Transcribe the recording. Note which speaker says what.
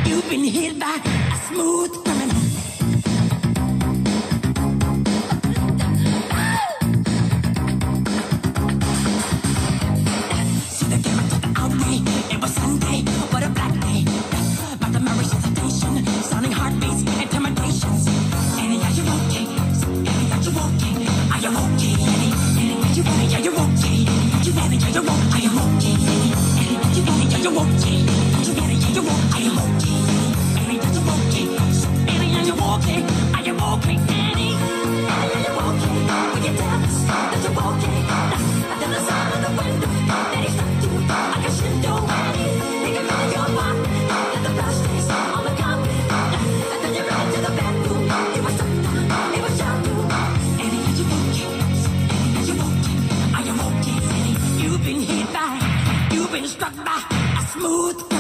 Speaker 1: You've been hit by a smooth criminal. See the camera took the outweigh. It was Sunday, what a black day. But the memories of sedation, sounding heartbeats, intimidations. Annie, are you okay? Annie, are you okay? Are you okay, Annie? Annie, are you okay? Are you okay? You Annie, are you okay? Are you okay, Annie? Annie, you Annie, are you okay? You Annie, are you okay? Are you okay? Annie, are you okay? Annie, are you okay? Are you okay, Annie? Annie, are you okay? Will you tell us that you're okay? At the other side of the window, that he stuck you like a Shindo, Annie. They can find your apartment, let the blood stains on the carpet. And then you ran to the bedroom, it was stuck down, it was down you. Annie, are you okay? Annie, are you okay? Are you okay, Annie? You've been hit by, you've been struck by a smooth